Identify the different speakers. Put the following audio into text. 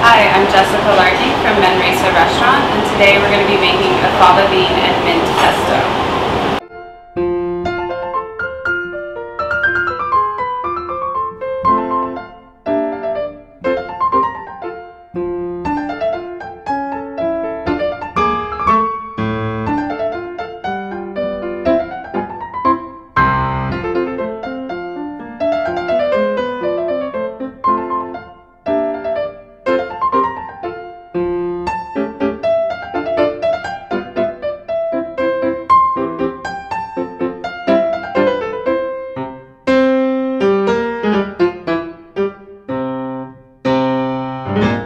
Speaker 1: Hi, I'm Jessica Larky from Men Racer Restaurant, and today we're going to be making a fava bean and mint pesto.
Speaker 2: Thank you.